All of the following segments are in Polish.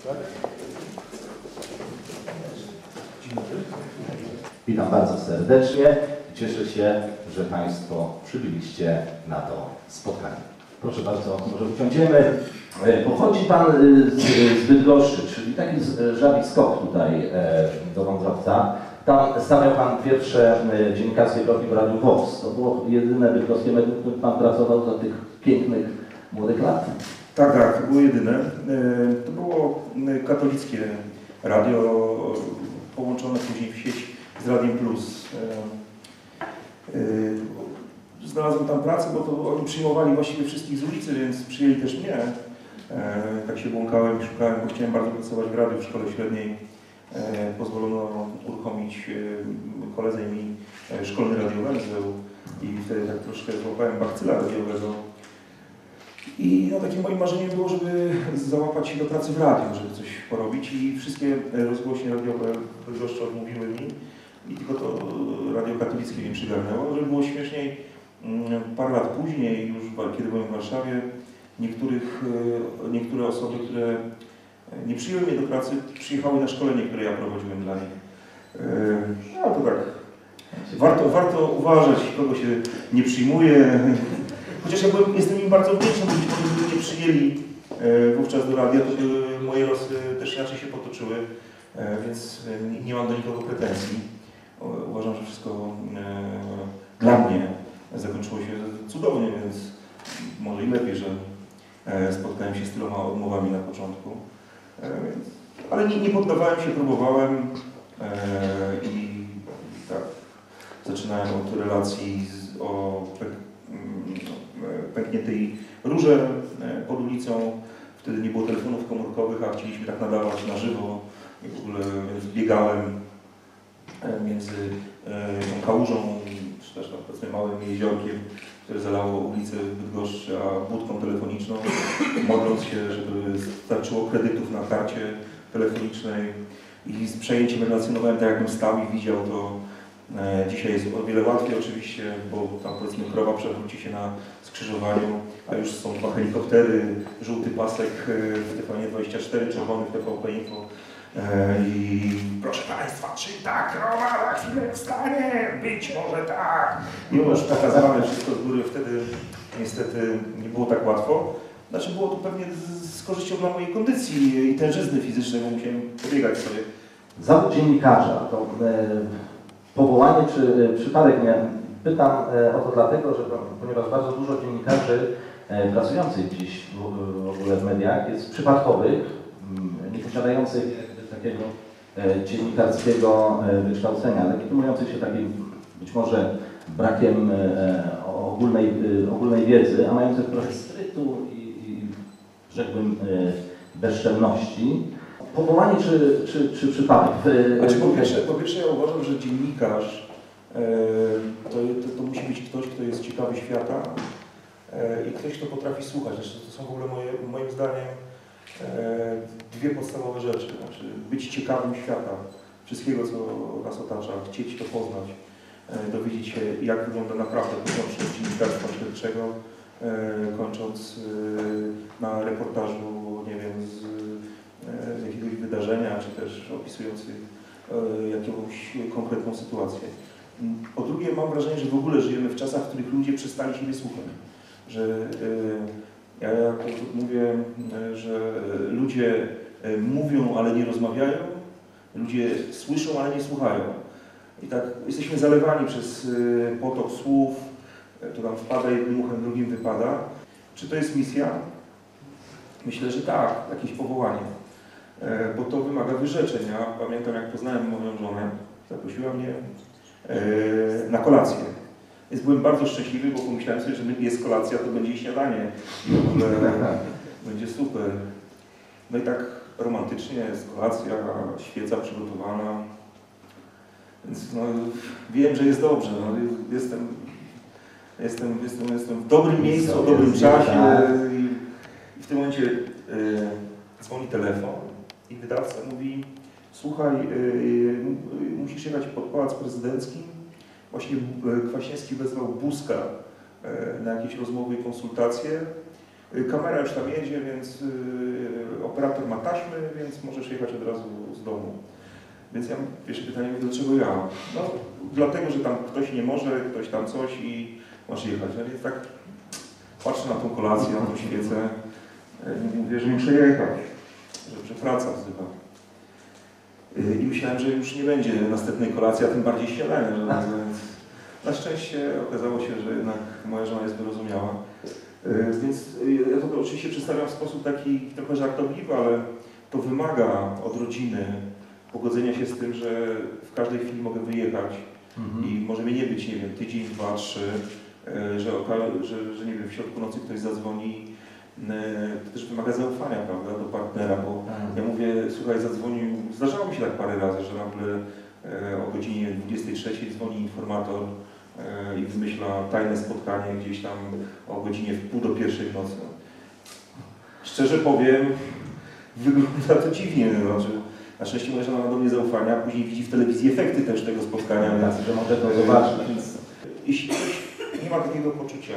Tak? Dzień dobry. Witam bardzo serdecznie. Cieszę się, że Państwo przybyliście na to spotkanie. Proszę bardzo, może usiądziemy. Pochodzi Pan z Bydgoszczy, czyli taki żabi skok tutaj do wątrobca. Tam stawiał Pan pierwsze dziennikarskie kroki w Radiu WOS. To było jedyne bydgoskie medium, w którym Pan pracował za tych pięknych młodych lat. Tak, to było jedyne. To było katolickie radio, połączone później w sieć z Radiem Plus. Znalazłem tam pracę, bo to oni przyjmowali właściwie wszystkich z ulicy, więc przyjęli też mnie. Tak się błąkałem, szukałem, bo chciałem bardzo pracować w radiu w szkole średniej. Pozwolono uruchomić, koledze mi szkolny radiowęzeł i wtedy tak troszkę złapałem bakcyla radiowego. I no, takim moim marzeniem było, żeby załapać się do pracy w radiu, żeby coś porobić i wszystkie rozgłośnie radiowe Bydgoszczy odmówiły mi i tylko to radio katolickie mnie przygarnęło. Żeby było śmieszniej, parę lat później, już kiedy byłem w Warszawie, niektóre osoby, które nie przyjęły mnie do pracy, przyjechały na szkolenie, które ja prowadziłem dla nich. No to tak, warto uważać, kogo się nie przyjmuje. Chociaż ja jestem im bardzo wdzięczny, bo gdyby mnie przyjęli wówczas do radia, to moje losy też inaczej się potoczyły, więc nie mam do nikogo pretensji. Uważam, że wszystko dla mnie zakończyło się cudownie, więc może i lepiej, że spotkałem się z tyloma odmowami na początku. Ale nie poddawałem się, próbowałem i tak zaczynałem od relacji o pękniętej rurze pod ulicą. Wtedy nie było telefonów komórkowych, a chcieliśmy tak nadawać na żywo i w ogóle biegałem między tą kałużą, czy też tam, powiedzmy małym jeziorkiem, które zalało ulicę Bydgoszczy, a budką telefoniczną, modląc się, żeby starczyło kredytów na karcie telefonicznej i z przejęciem relacjonowałem tak, jakbym stał i widział to. Dzisiaj jest o wiele łatwiej oczywiście, bo tam powiedzmy krowa przewróci się na skrzyżowaniu, a już są dwa helikoptery, żółty pasek w TVN24, czerwony w TVP Info. I proszę Państwa, czy ta krowa na chwilę wstanie? Być może tak. I już pokazane wszystko z góry, wtedy niestety nie było tak łatwo. Znaczy było to pewnie z korzyścią dla mojej kondycji i tężyzny fizycznej, bo musiałem pobiegać sobie. Zawód dziennikarza to powołanie czy przypadek? Nie? Pytam o to dlatego, że ponieważ bardzo dużo dziennikarzy pracujących dziś w ogóle w mediach jest przypadkowych, nie posiadających takiego dziennikarskiego wykształcenia, legitymujących się takim być może brakiem ogólnej wiedzy, a mających trochę sprytu i rzekłbym bezczelności. Powołanie czy przypadek? Znaczy, po pierwsze ja uważam, że dziennikarz to musi być ktoś, kto jest ciekawy świata i ktoś, kto potrafi słuchać. Zresztą to są w ogóle moim zdaniem dwie podstawowe rzeczy. Znaczy być ciekawym świata, wszystkiego, co nas otacza, chcieć to poznać, dowiedzieć się, jak wygląda naprawdę, począwszy od dziennikarstwa śledczego, kończąc na reportażu, nie wiem, z jakiegoś wydarzenia, czy też opisujących jakąś konkretną sytuację. Po drugie, mam wrażenie, że w ogóle żyjemy w czasach, w których ludzie przestali siebie słuchać. Że ja mówię, że ludzie mówią, ale nie rozmawiają, ludzie słyszą, ale nie słuchają. I tak jesteśmy zalewani przez potok słów, to tam wpada jednym uchem, drugim wypada. Czy to jest misja? Myślę, że tak, jakieś powołanie. Bo to wymaga wyrzeczeń. Ja pamiętam, jak poznałem moją żonę, zaprosiła mnie na kolację. Więc byłem bardzo szczęśliwy, bo pomyślałem sobie, że jest kolacja, to będzie śniadanie. W ogóle będzie super. No i tak romantycznie jest kolacja, świeca przygotowana. Więc no, wiem, że jest dobrze. No, jestem w dobrym miejscu, w dobrym czasie. I w tym momencie dzwoni telefon i wydawca mówi: słuchaj, musisz jechać pod Pałac Prezydencki. Właśnie Kwaśniewski wezwał Buzka na jakieś rozmowy i konsultacje. Kamera już tam jedzie, więc operator ma taśmy, więc możesz jechać od razu z domu. Więc ja pierwsze pytanie, dlaczego ja? No dlatego, że tam ktoś nie może, ktoś tam coś i masz jechać. No więc tak patrzę na tą kolację, na tą świecę i mówię, że muszę jechać, że praca wzywa. I myślałem, że już nie będzie następnej kolacji, a tym bardziej śniadania. Na szczęście okazało się, że jednak moja żona jest wyrozumiała. Więc ja to oczywiście przedstawiam w sposób taki trochę żartobliwy, ale to wymaga od rodziny pogodzenia się z tym, że w każdej chwili mogę wyjechać i może mnie nie być, nie wiem, tydzień, 2, 3, że nie wiem, w środku nocy ktoś zadzwoni. To też wymaga zaufania, prawda, do partnera, bo ja mówię, słuchaj, zadzwonił, zdarzało mi się tak parę razy, że nagle o godzinie 23 dzwoni informator i wymyśla tajne spotkanie gdzieś tam o godzinie w pół do pierwszej w nocy. Szczerze powiem, wygląda to dziwnie, znaczy, na szczęście moja żona ma do mnie zaufania, a później widzi w telewizji efekty też tego spotkania, że może to zobaczyć. Więc jeśli ktoś nie ma takiego poczucia,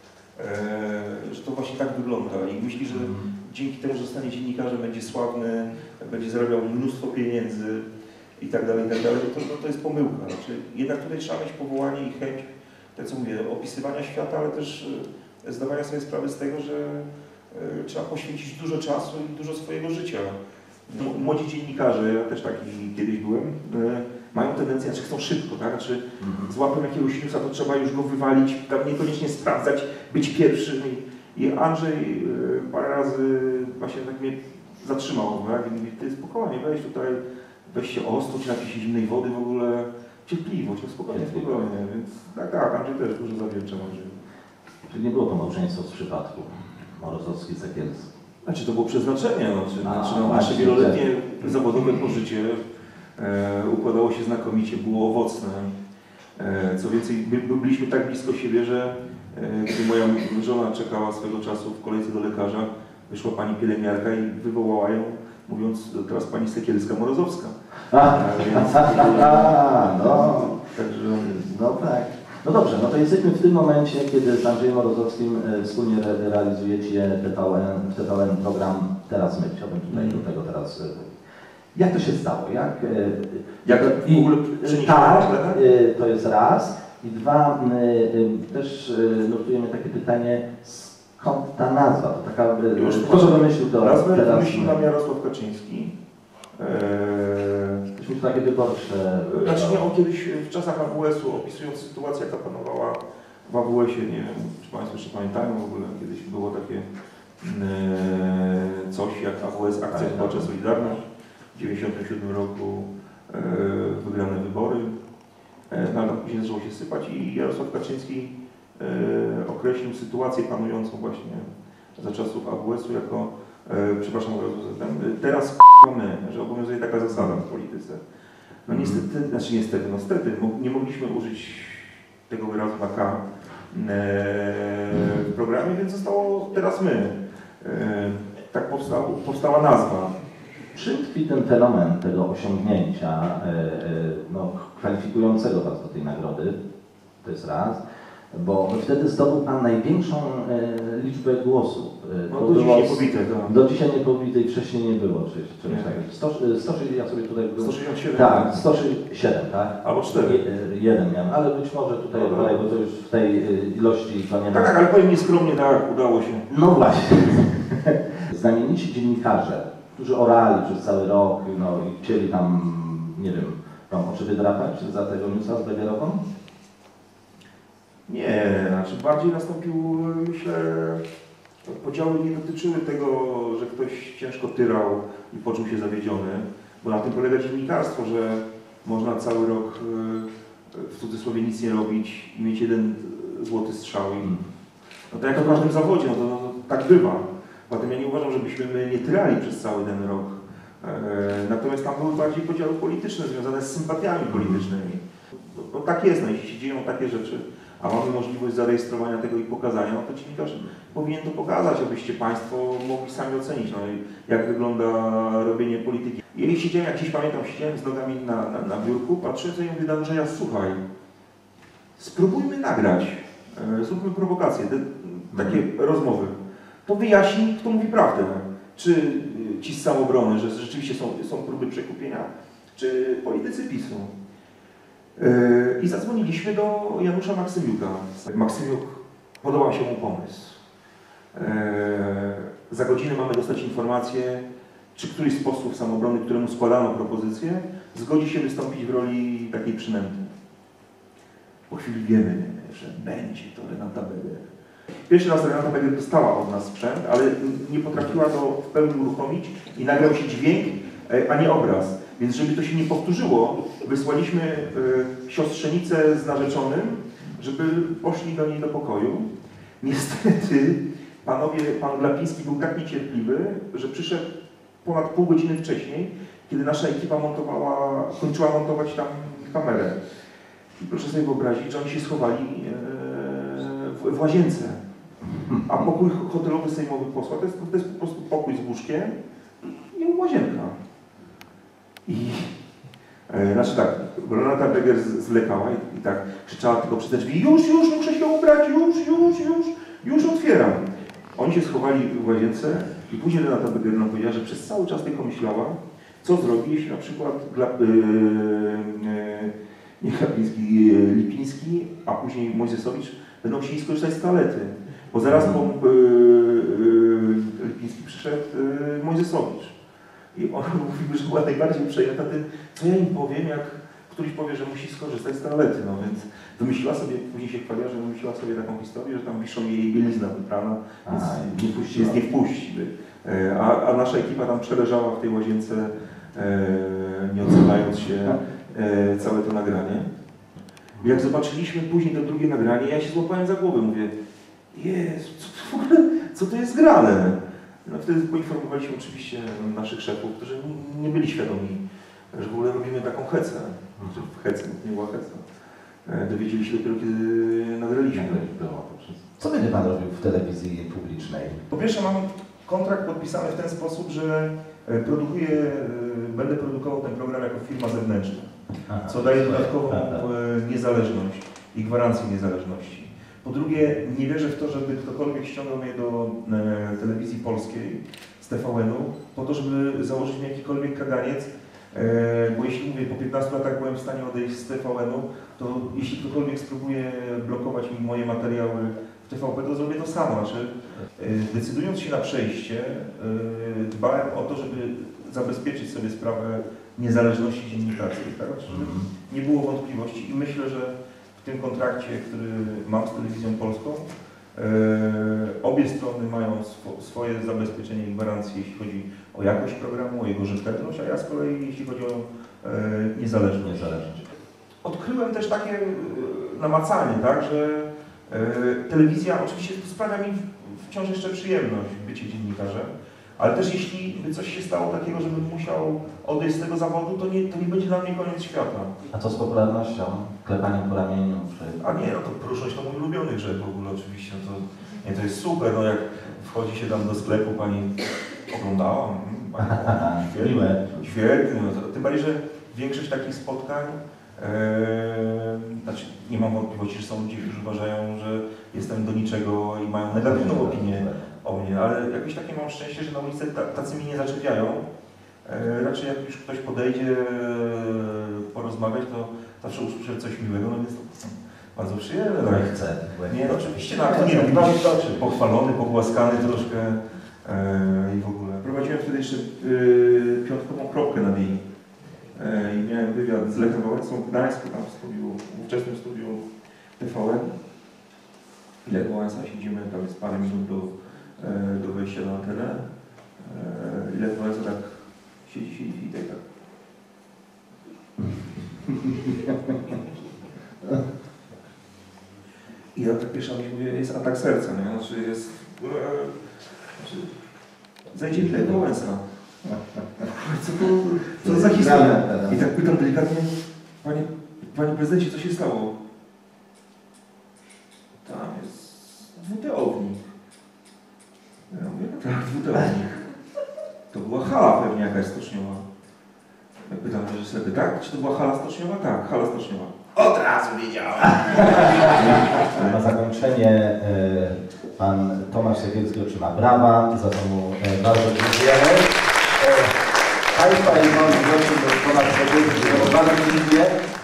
że to właśnie tak wygląda i myśli, że dzięki temu, że zostanie dziennikarzem, będzie sławny, będzie zarabiał mnóstwo pieniędzy i tak dalej, to jest pomyłka. Znaczy, jednak tutaj trzeba mieć powołanie i chęć, tak co mówię, opisywania świata, ale też zdawania sobie sprawy z tego, że trzeba poświęcić dużo czasu i dużo swojego życia. Młodzi dziennikarze, ja też taki kiedyś byłem, mają tendencję, znaczy chcą szybko, tak? Znaczy złapią jakiegoś newsa, to trzeba już go wywalić, tam niekoniecznie sprawdzać, być pierwszym. I Andrzej parę razy właśnie tak mnie zatrzymał, tak? I mówi, ty spokojnie, weź się ostuć, napij się zimnej wody, w ogóle cierpliwość, no spokojnie, więc tak, Andrzej też dużo zawiercza Andrzej. Czyli nie było to małżeństwo z przypadku, Morozowski-Sekielski. Znaczy to było przeznaczenie, nasze wieloletnie zawodowe pożycie układało się znakomicie, było owocne. Co więcej, byliśmy tak blisko siebie, że gdy moja żona czekała swego czasu w kolejce do lekarza, wyszła pani pielęgniarka i wywołała ją, mówiąc, teraz pani Sekielska-Morozowska. No tak. No dobrze, no to jesteśmy w tym momencie, kiedy z Andrzejem Morozowskim wspólnie realizujecie TVN program Teraz My. Chciałbym tutaj do tego teraz... Jak to się stało? Jak w ogóle tak, to jest raz. I dwa, też notujemy takie pytanie, skąd ta nazwa? To taka, kto wymyślił to? Nazwę wymyślił nam Jarosław Kaczyński. Myśmy to takie wyborcze... Znaczy nie, on kiedyś w czasach AWS-u, opisując sytuację, jaka panowała w AWS-ie, nie wiem, czy Państwo jeszcze pamiętają w ogóle, kiedyś było takie coś jak AWS, Akcja Wyborcza Solidarność. W 1997 roku wygrane wybory, no, ale później zaczęło się sypać i Jarosław Kaczyński określił sytuację panującą właśnie za czasów AWS-u jako, przepraszam bardzo, teraz my, że obowiązuje taka zasada w polityce. No niestety, nie mogliśmy użyć tego wyrazu na K w programie, więc zostało teraz my. Tak powstała nazwa. Czym tkwi ten fenomen tego osiągnięcia kwalifikującego Was do tej nagrody? To jest raz. Bo wtedy zdobył Pan największą liczbę głosów. No do dzisiaj niepobitej, tak. Do dzisiaj niepobitej, wcześniej nie było czegoś takiego. 160, ja sobie tutaj... 167? Tak, 167, tak? Albo 4. Jeden miałem, ale być może tutaj, bo to już w tej ilości to nie ma. Tak, ale powiem nieskromnie, tak, udało się. No właśnie. Znamienici dziennikarze, którzy orali przez cały rok, no i chcieli tam, nie wiem, Wam oczy wydrapać za tego newsa z Begierową? Nie, znaczy bardziej nastąpił, myślę, podziały nie dotyczyły tego, że ktoś ciężko tyrał i poczuł się zawiedziony, bo na tym polega dziennikarstwo, że można cały rok w cudzysłowie nic nie robić i mieć jeden złoty strzał. No to jak w każdym zawodzie, no to tak bywa. Zatem ja nie uważam, żebyśmy my nie tyrali przez cały ten rok. Natomiast tam były bardziej podziały polityczne związane z sympatiami politycznymi. No tak jest, no jeśli się dzieją takie rzeczy, a mamy możliwość zarejestrowania tego i pokazania, no to dziennikarz powinien to pokazać, abyście Państwo mogli sami ocenić, no, jak wygląda robienie polityki. I siedziałem, jak gdzieś pamiętam, siedziałem z nogami na biurku, patrzyłem sobie i mówię do Andrzeja, słuchaj, spróbujmy nagrać, zróbmy prowokację, takie rozmowy. to wyjaśni, kto mówi prawdę. Czy ci z Samobrony, że rzeczywiście są próby przekupienia, czy politycy PiS-u. I zadzwoniliśmy do Janusza Maksymiuka. Maksymiuk, podobał się mu pomysł. Za godzinę mamy dostać informację, czy któryś z posłów Samobrony, któremu składano propozycję, zgodzi się wystąpić w roli takiej przynęty. Po chwili wiemy, że będzie to Renata Beger. Pierwszy raz Renata Beger dostała od nas sprzęt, ale nie potrafiła go w pełni uruchomić i nagrał się dźwięk, a nie obraz. Więc żeby to się nie powtórzyło, wysłaliśmy siostrzenicę z narzeczonym, żeby poszli do niej do pokoju. Niestety pan Glapiński był tak niecierpliwy, że przyszedł ponad pół godziny wcześniej, kiedy nasza ekipa kończyła montować tam kamerę. I proszę sobie wyobrazić, że oni się schowali w łazience. A pokój hotelowy sejmowy posła to jest po prostu pokój z łóżkiem i łazienka. I znaczy tak, Renata Beger zwlekała i tak krzyczała tylko przez te drzwi: już, muszę się ubrać, już otwieram. Oni się schowali w łazience i później Renata Beger nam powiedziała, że przez cały czas tylko myślała, co zrobi, jeśli na przykład nie Glapiński, Lipiński, a później Mojżeszowicz będą chcieli skorzystać z toalety. Bo zaraz po Lipiński przyszedł Mojżeszowicz. I on mówił, że była najbardziej przejęta tym, co ja im powiem, jak któryś powie, że musi skorzystać z toalety. No więc wymyśliła sobie, później się chwaliła, że wymyśliła sobie taką historię, że tam wiszą jej bielizna wyprana, więc nie wpuści. A nasza ekipa tam przeleżała w tej łazience, nie odzywając się, całe to nagranie. Jak zobaczyliśmy później to drugie nagranie, ja się złapałem za głowę, mówię: Jezu, co to jest grane? No wtedy poinformowaliśmy oczywiście naszych szefów, którzy nie byli świadomi, że w ogóle robimy taką hecę. Hecę, nie była heca. Dowiedzieli się dopiero, kiedy nagraliśmy. Co będzie Pan robił w telewizji publicznej? Po pierwsze, mam kontrakt podpisany w ten sposób, że będę produkował ten program jako firma zewnętrzna, co daje dodatkową niezależność i gwarancję niezależności. Po drugie, nie wierzę w to, żeby ktokolwiek ściągnął mnie do telewizji polskiej z TVN-u po to, żeby założyć mi jakikolwiek kaganiec, bo jeśli mówię, po 15 latach byłem w stanie odejść z TVN-u, to jeśli ktokolwiek spróbuje blokować mi moje materiały w TVP, to zrobię to samo. Znaczy, decydując się na przejście, dbałem o to, żeby zabezpieczyć sobie sprawę niezależności dziennikarskiej, tak? Żeby nie było wątpliwości i myślę, że w tym kontrakcie, który mam z Telewizją Polską, obie strony mają swoje zabezpieczenie i gwarancje, jeśli chodzi o jakość programu, o jego rzetelność, a ja z kolei, jeśli chodzi o niezależność. Odkryłem też takie namacalnie, tak, że telewizja oczywiście sprawia mi wciąż jeszcze przyjemność bycie dziennikarzem, ale też jeśli by coś się stało takiego, żebym musiał odejść z tego zawodu, to nie będzie dla mnie koniec świata. A co z popularnością? Klepaniem po ramieniu? A nie, no to próżność to mój ulubiony grzech w ogóle oczywiście. To jest super, no jak wchodzi się tam do sklepu, pani oglądała, świetnie. No tym bardziej, że większość takich spotkań, znaczy nie mam wątpliwości, że są ludzie, którzy uważają, że jestem do niczego i mają negatywną opinię o mnie, ale jakoś takie mam szczęście, że na ulicy tacy mnie nie zaczepiają. Raczej jak już ktoś podejdzie porozmawiać, to zawsze usłyszę coś miłego, no więc to bardzo przyjemne. Tak. Chcę. Nie, no oczywiście, no, kto nie lubi być pochwalony, pogłaskany troszkę i w ogóle. Prowadziłem wtedy jeszcze piątkową kropkę na wieś. I miałem wywiad z Lechem Wałęsą w Gdańsku, tam w ówczesnym studiu TVN. Lech Wałęsa, siedzimy tam jest parę minut do wejścia na antenę. I Lech Wałęsa tak siedzi i tak. I ja tak pierwsza myśl mówię, jest atak serca, nie? Znaczy jest... Zajdzie mi Lech Wałęsa. Co to za historia? I tak pytam delikatnie, panie prezydencie, co się stało? Tam jest dwuteownik. Ja mówię, tak, dwuteownik. To była hala pewnie jakaś stoczniowa. Ja pytam reżysera, tak? Czy to była hala stoczniowa? Tak, hala stoczniowa. Od razu wiedziałem. Na zakończenie Pan Tomasz Jagielski otrzyma brawa, za to mu bardzo dziękujemy. Państwa i moich gości, Tomasz Jagielski, bardzo dziękuję.